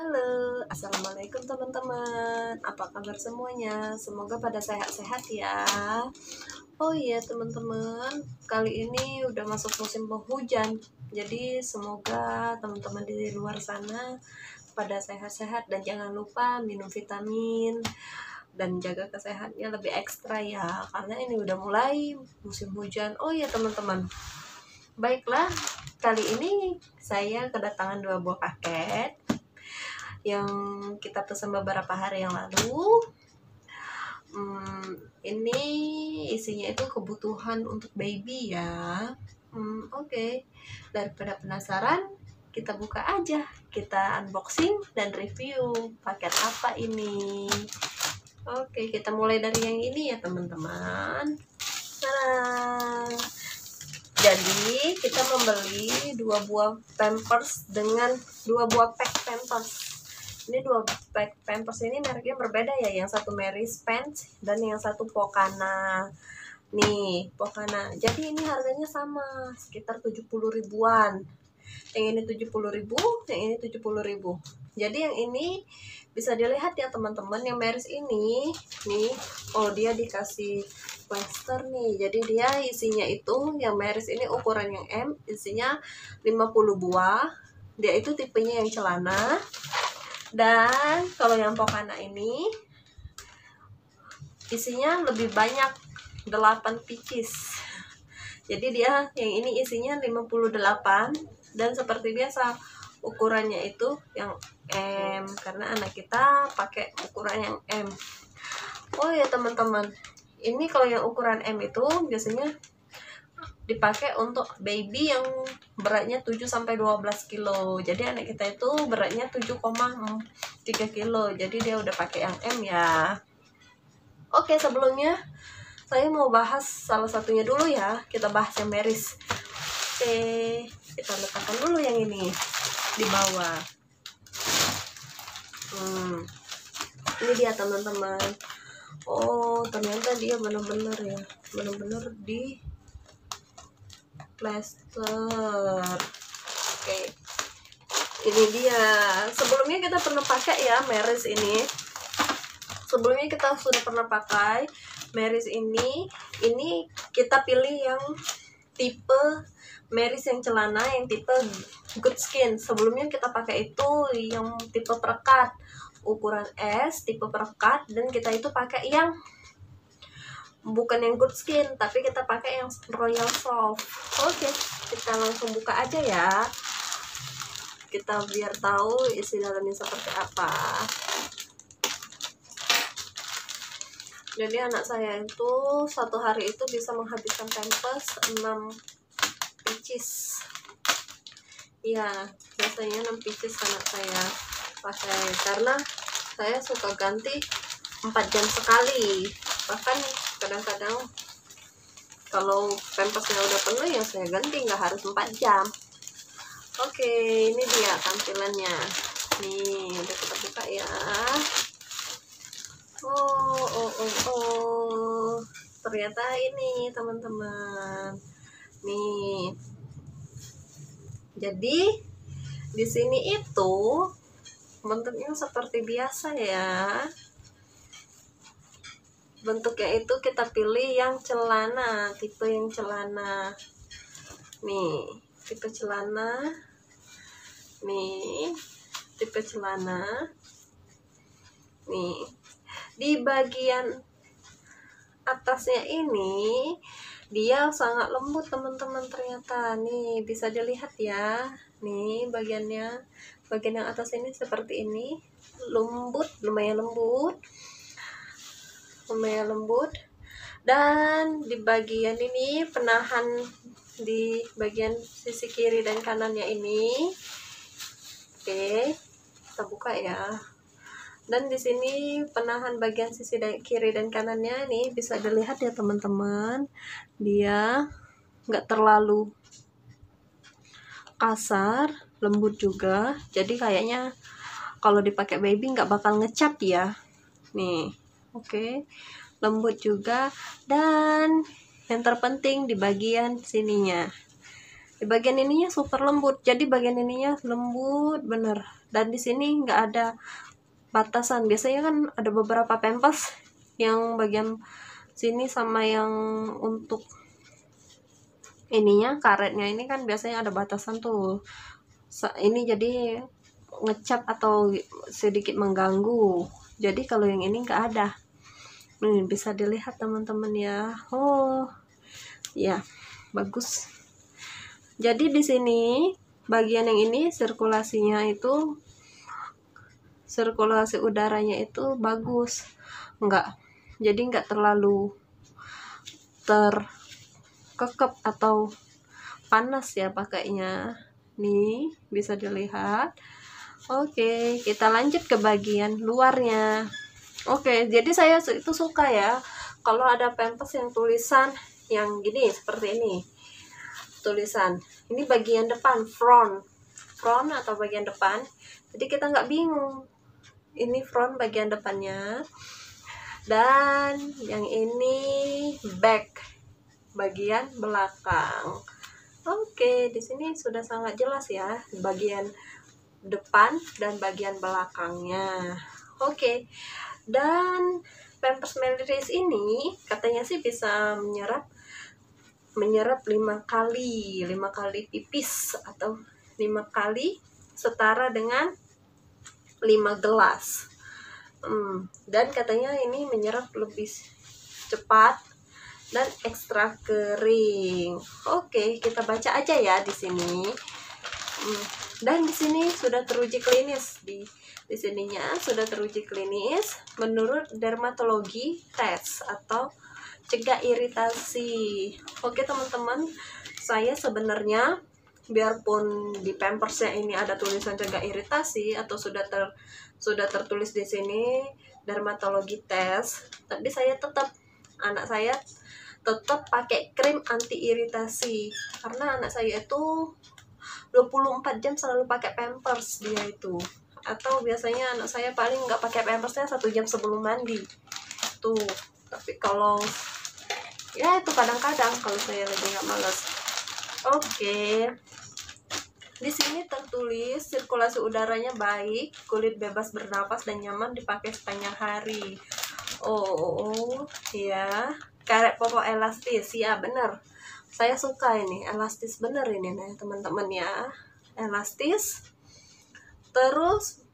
Halo, assalamualaikum teman-teman. Apa kabar semuanya? Semoga pada sehat-sehat ya. Oh iya teman-teman, kali ini udah masuk musim penghujan. Jadi semoga teman-teman di luar sana pada sehat-sehat dan jangan lupa minum vitamin dan jaga kesehatannya lebih ekstra ya. Karena ini udah mulai musim hujan. Oh iya teman-teman. Baiklah, kali ini saya kedatangan 2 buah paket yang kita pesan beberapa hari yang lalu. Ini isinya itu kebutuhan untuk baby ya. Oke. Daripada penasaran, kita buka aja. Kita unboxing dan review paket apa ini. Oke, kita mulai dari yang ini ya teman-teman. Nah, jadi kita membeli 2 buah pampers dengan 2 buah pack pampers. Ini 2 pack pampers ini mereknya berbeda ya. Yang satu Mary Spence dan yang satu Pocana. Nih, Pocana. Jadi ini harganya sama, sekitar 70 ribuan. Yang ini 70 ribu, yang ini 70 ribu. Jadi yang ini bisa dilihat ya teman-teman, yang Marys ini nih, dia dikasih plaster nih. Jadi dia isinya itu, yang Marys ini ukuran yang M, isinya 50 buah. Dia itu tipenya yang celana. Dan kalau yang Pocana ini isinya lebih banyak, 8 pieces. Jadi dia yang ini isinya 58 dan seperti biasa ukurannya itu yang M karena anak kita pakai ukuran yang M. Oh ya teman-teman, ini kalau yang ukuran M itu biasanya dipakai untuk baby yang beratnya 7-12 kilo. Jadi anak kita itu beratnya 7,3 kilo. Jadi dia udah pakai yang M ya. Oke, sebelumnya saya mau bahas salah satunya dulu ya. Kita bahas yang Marys. Oke, kita letakkan dulu yang ini di bawah. Ini dia teman-teman. Oh, ternyata dia benar-benar ya. Benar-benar di plaster. Oke, ini dia. Sebelumnya kita pernah pakai ya Marys ini. Sebelumnya kita sudah pernah pakai Marys ini. Ini kita pilih yang tipe Marys yang celana, yang tipe good skin. Sebelumnya kita pakai itu yang tipe perekat, ukuran S, tipe perekat, dan kita itu pakai yang bukan yang good skin, tapi kita pakai yang royal soft. Oke, kita langsung buka aja ya. Kita biar tahu isi dalamnya seperti apa. Jadi anak saya itu satu hari itu bisa menghabiskan pampers 6 pieces. Iya, biasanya 6 pieces anak saya pakai karena saya suka ganti 4 jam sekali. Bahkan kadang-kadang kalau pampersnya udah penuh ya saya ganti, nggak harus 4 jam. Oke, ini dia tampilannya. Nih, udah kita buka ya. Ternyata ini teman-teman. Nih. Jadi di sini itu bentuknya seperti biasa ya. Bentuknya itu kita pilih yang celana, tipe yang celana. Nih, tipe celana. Nih, tipe celana. Nih, di bagian atasnya ini dia sangat lembut teman-teman, ternyata. Nih, bisa dilihat ya. Nih, bagian yang atas ini seperti ini. Lembut, lumayan lembut. Dan di bagian ini penahan di bagian sisi kiri dan kanannya ini. Oke, kita buka ya. Dan di sini penahan bagian sisi kiri dan kanannya nih bisa dilihat ya teman-teman. Dia nggak terlalu kasar, lembut juga. Jadi kayaknya kalau dipakai baby nggak bakal ngecap ya. Nih, oke, lembut juga. Dan yang terpenting di bagian sininya. Di bagian ininya super lembut, jadi bagian ininya lembut bener. Dan di sini nggak ada batasan. Biasanya kan ada beberapa pampers yang bagian sini sama yang untuk ininya, karetnya ini kan biasanya ada batasan tuh. Ini jadi ngecap atau sedikit mengganggu. Jadi kalau yang ini nggak ada. Nih, bisa dilihat teman-teman ya. Oh, ya, bagus. Jadi di sini bagian yang ini sirkulasinya itu, sirkulasi udaranya itu bagus. Jadi nggak terlalu terkekep atau panas ya pakainya. Nih, bisa dilihat. Oke, kita lanjut ke bagian luarnya. Oke, jadi saya itu suka ya kalau ada pampers yang tulisan yang gini, seperti ini. Tulisan, ini bagian depan, front atau bagian depan. Jadi kita nggak bingung. Ini front bagian depannya. Dan yang ini back bagian belakang. Oke, di sini sudah sangat jelas ya bagian depan dan bagian belakangnya. Oke. Dan Pampers Melis ini katanya sih bisa menyerap 5 kali pipis atau 5 kali setara dengan 5 gelas. Dan katanya ini menyerap lebih cepat dan ekstra kering. Oke, kita baca aja ya di sini. Dan di sini sudah teruji klinis, di sininya sudah teruji klinis menurut dermatologi test atau cegah iritasi. Oke teman-teman, saya sebenarnya biarpun di pampersnya ini ada tulisan cegah iritasi atau sudah tertulis di sini dermatologi test, tapi anak saya tetap pakai krim anti iritasi karena anak saya itu 24 jam selalu pakai pampers dia itu. Atau biasanya anak saya paling nggak pakai pampersnya 1 jam sebelum mandi tuh. Tapi kalau ya itu kadang-kadang kalau saya lagi nggak males. Oke. Di sini tertulis sirkulasi udaranya baik, kulit bebas bernapas dan nyaman dipakai sepanjang hari. Oh ya, karet popok elastis ya, bener. Saya suka ini, elastis bener ini nih teman-teman ya, elastis. Terus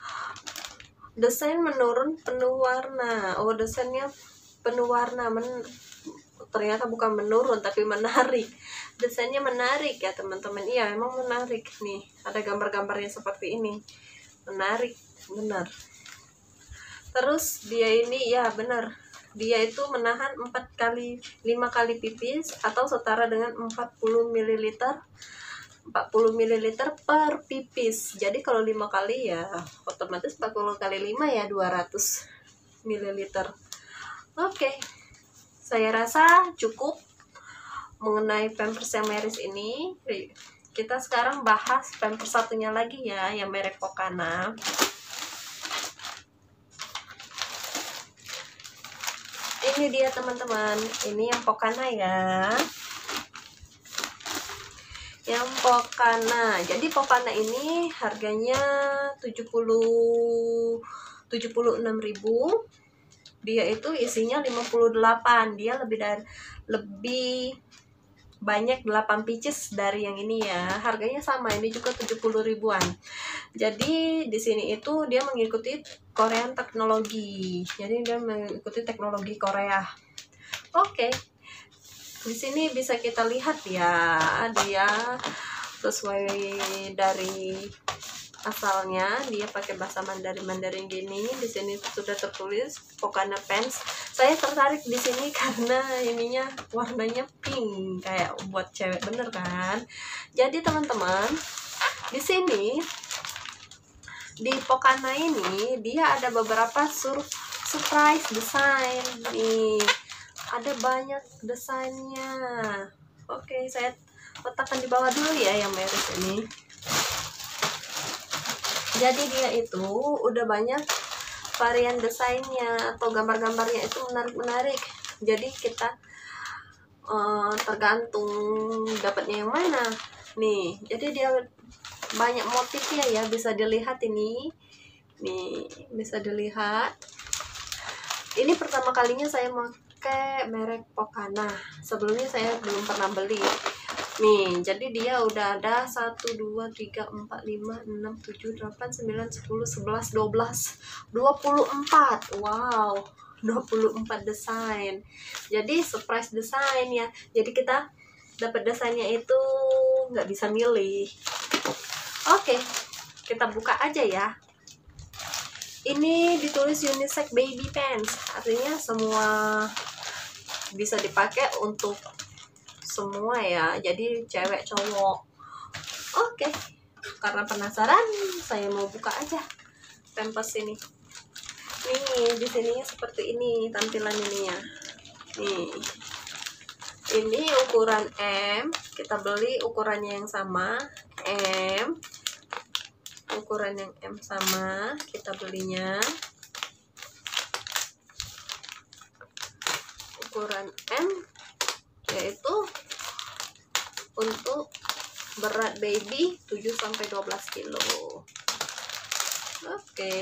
desain menurun penuh warna. Oh, desainnya penuh warna, ternyata bukan menurun tapi menarik. Desainnya menarik ya teman-teman. Iya, emang menarik nih. Ada gambar-gambarnya seperti ini. Menarik, benar. Terus dia ini ya benar. Dia itu menahan 5 kali pipis atau setara dengan 40 ml per pipis. Jadi kalau 5 kali ya otomatis 40 kali 5 ya 200 ml. Oke. Saya rasa cukup mengenai Pampers yang Meris ini. Kita sekarang bahas Pampers satunya lagi ya, yang merek Pokana. Ini dia teman-teman, ini yang Pokana ya. Yang Pokana. Jadi Pokana ini harganya 76.000. Dia itu isinya 58. Dia lebih banyak 8 pieces dari yang ini ya. Harganya sama, ini juga 70 ribuan. Jadi di sini itu dia mengikuti Korean teknologi. Jadi dia mengikuti teknologi Korea. Oke. Di sini bisa kita lihat ya, dia sesuai dari asalnya dia pakai bahasa Mandarin gini. Di sini sudah tertulis Pokana Pants. Saya tertarik di sini karena ininya warnanya pink kayak buat cewek bener kan. Jadi teman-teman, di sini di Pokana ini dia ada beberapa surprise desain nih. Ada banyak desainnya. Oke, saya letakkan di bawah dulu ya yang Meris ini. Jadi dia itu udah banyak varian desainnya atau gambar-gambarnya itu menarik-menarik. Jadi kita tergantung dapatnya yang mana. Nih, jadi dia banyak motifnya ya, bisa dilihat ini. Nih, bisa dilihat. Ini pertama kalinya saya pakai merek Pocana. Sebelumnya saya belum pernah beli. Nih, jadi dia udah ada 1, 2, 3, 4, 5, 6, 7, 8, 9, 10, 11, 12, 24. Wow, 24 desain. Jadi surprise desain ya. Jadi kita dapat desainnya itu nggak bisa milih. Oke, kita buka aja ya. Ini ditulis unisex baby pants, artinya semua bisa dipakai untuk semua ya, jadi cewek cowok. Oke, karena penasaran saya mau buka aja pampers ini. Nih, di sininya seperti ini tampilan ininya. Nih, ini ukuran M, kita beli ukurannya yang sama, M, ukuran yang M sama, kita belinya ukuran M, yaitu untuk berat baby 7-12 kilo. Oke.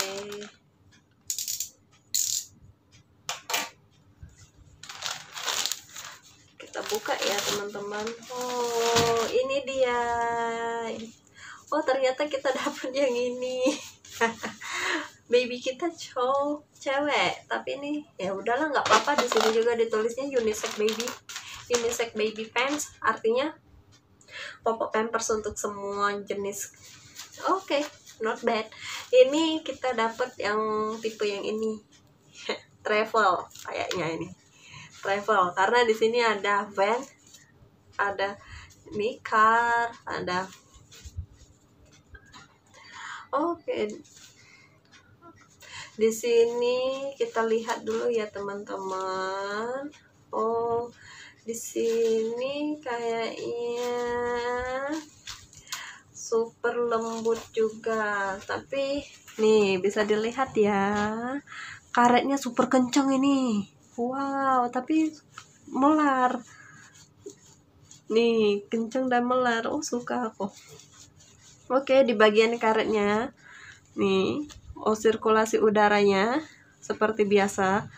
Kita buka ya teman-teman. Oh, ini dia. Oh, ternyata kita dapat yang ini. Baby kita cewek, tapi ini ya udahlah, nggak apa-apa. Di sini juga ditulisnya unisex baby pants, artinya popok pampers untuk semua jenis. Oke, not bad. Ini kita dapat yang tipe yang ini. Travel kayaknya ini. Travel karena di sini ada van, ada ini car, ada. Oke. Di sini kita lihat dulu ya teman-teman. Oh, di sini kayaknya super lembut juga, tapi nih bisa dilihat ya, karetnya super kenceng ini. Wow, tapi melar. Nih, kenceng dan melar. Oh, suka aku. Oke, di bagian karetnya nih, oh, sirkulasi udaranya seperti biasa.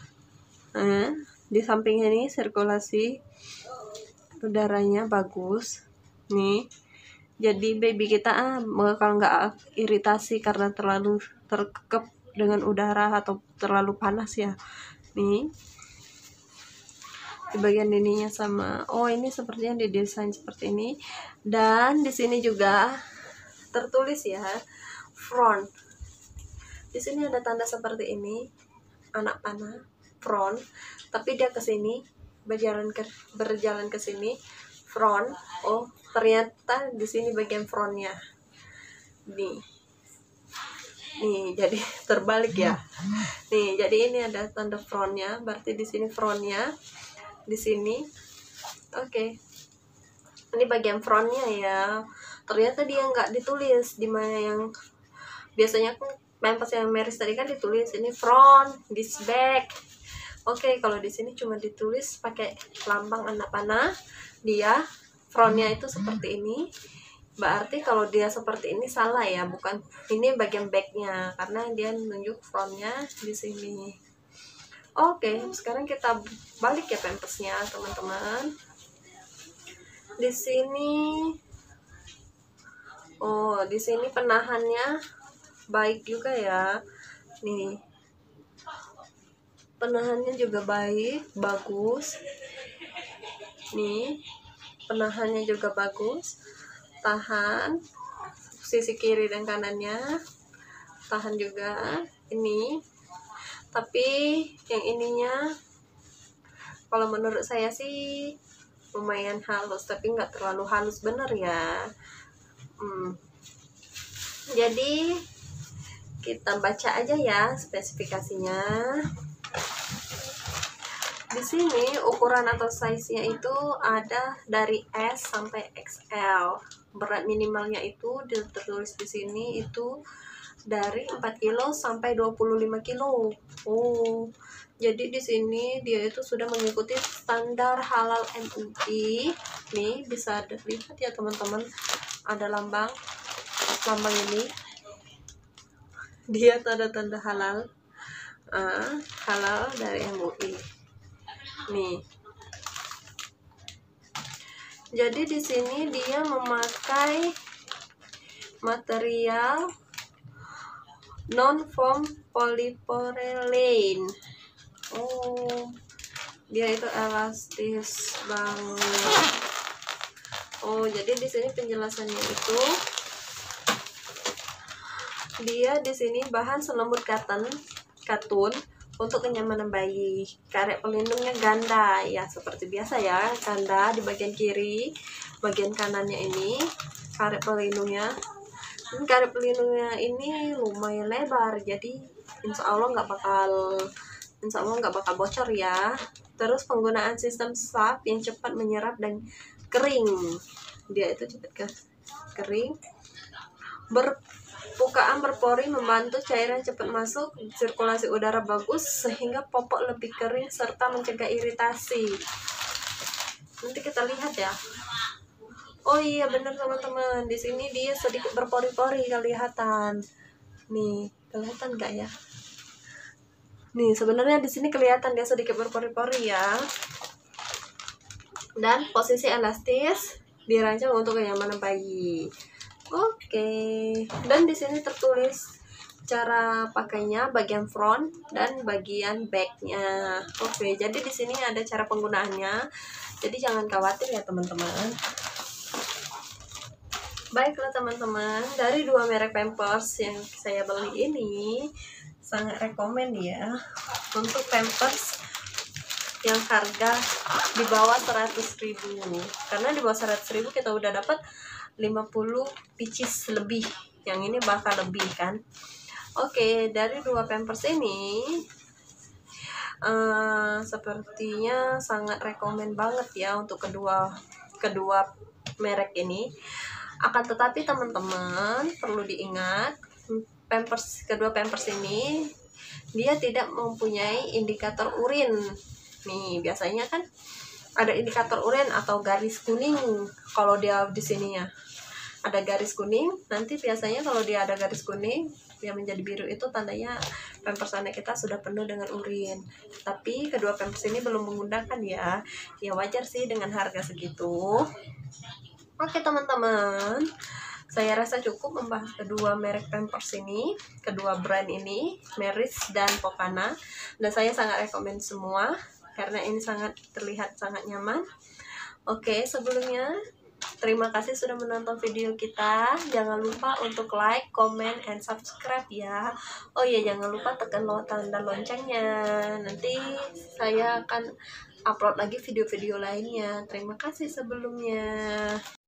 Di samping ini sirkulasi udaranya bagus nih, jadi baby kita bakal nggak iritasi karena terlalu terkekep dengan udara atau terlalu panas ya. Nih di bagian ininya sama. Oh, ini sepertinya didesain seperti ini, dan di sini juga tertulis ya front. Di sini ada tanda seperti ini, anak panah front, tapi dia ke sini berjalan ke sini front. Oh, ternyata di sini bagian frontnya. Nih, jadi terbalik ya. Nih, jadi ini ada tanda frontnya, berarti di sini frontnya, di sini. Oke. Ini bagian frontnya ya. Ternyata dia nggak ditulis di mana yang biasanya kan pampers yang Meris tadi kan ditulis ini front, this back. Oke, kalau di sini cuma ditulis pakai lambang anak panah, dia frontnya itu seperti ini. Berarti kalau dia seperti ini salah ya, bukan ini bagian backnya, karena dia menunjuk frontnya di sini. Oke, sekarang kita balik ya pampersnya teman-teman. Di sini, oh, di sini penahannya baik juga ya. Nih, penahannya juga bagus. Nih, penahannya juga bagus, tahan sisi kiri dan kanannya, tahan juga ini. Tapi yang ininya kalau menurut saya sih lumayan halus, tapi nggak terlalu halus bener ya. Jadi kita baca aja ya spesifikasinya. Di sini ukuran atau size-nya itu ada dari S sampai XL. Berat minimalnya itu tertulis di sini itu dari 4 kilo sampai 25 kilo. Oh, jadi di sini dia itu sudah mengikuti standar halal MUI. Nih bisa dilihat ya teman-teman, ada lambang ini, dia tanda-tanda halal, halal dari MUI. Nih, jadi di sini dia memakai material non-foam polypropylene. Oh, dia itu elastis banget. Oh, jadi di sini penjelasannya itu dia di sini bahan selembut katun untuk kenyamanan bayi. Karet pelindungnya ganda ya, seperti biasa ya, ganda di bagian kiri, bagian kanannya ini karet pelindungnya. Karet pelindungnya ini lumayan lebar, jadi insya Allah nggak bakal bocor ya. Terus penggunaan sistem SAP yang cepat menyerap dan kering, dia itu cepat kering. Bukaan berpori membantu cairan cepat masuk, sirkulasi udara bagus sehingga popok lebih kering serta mencegah iritasi. Nanti kita lihat ya. Oh iya benar teman-teman, di sini dia sedikit berpori-pori kelihatan. Nih, kelihatan nggak ya? Nih, sebenarnya di sini kelihatan dia sedikit berpori-pori ya. Dan posisi elastis dirancang untuk kenyamanan bayi. Oke, dan di sini tertulis cara pakainya, bagian front dan bagian backnya. Oke, jadi di sini ada cara penggunaannya, jadi jangan khawatir ya teman-teman. Baiklah teman-teman, dari 2 merek Pampers yang saya beli ini sangat rekomen ya untuk Pampers yang harga di bawah 100.000, karena di bawah 100.000 kita udah dapat 50 pieces lebih, yang ini bakal lebih kan. Oke, dari 2 Pampers ini sepertinya sangat rekomen banget ya untuk kedua merek ini. Akan tetapi teman-teman perlu diingat, kedua Pampers ini dia tidak mempunyai indikator urin. Nih, biasanya kan ada indikator urin atau garis kuning. Kalau dia di sini ya ada garis kuning, nanti biasanya kalau dia ada garis kuning dia menjadi biru, itu tandanya Pampers anak kita sudah penuh dengan urin. Tapi kedua Pampers ini belum menggunakan ya wajar sih dengan harga segitu. Oke teman-teman, saya rasa cukup membahas kedua merek Pampers ini, kedua brand ini, Meris dan Pokana, dan saya sangat rekomen semua karena ini terlihat sangat nyaman. Oke, sebelumnya terima kasih sudah menonton video kita. Jangan lupa untuk like, comment, and subscribe ya. Oh iya, jangan lupa tekan tanda loncengnya. Nanti saya akan upload lagi video-video lainnya. Terima kasih sebelumnya.